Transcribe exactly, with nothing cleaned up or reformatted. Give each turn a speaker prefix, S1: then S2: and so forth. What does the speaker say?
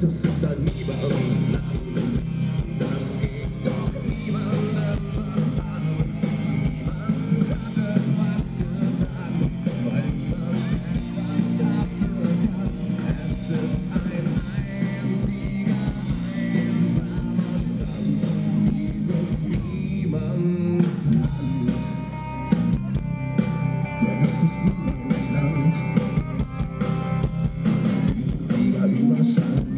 S1: Das ist ein Niemandsland, das geht doch niemandem was an. Niemand hat etwas getan, weil niemand etwas dafür kann. Es ist ein einziger, einsamer Strand, dieses Niemandsland. Denn es ist Niemandsland. Wir sind lieber überschallt.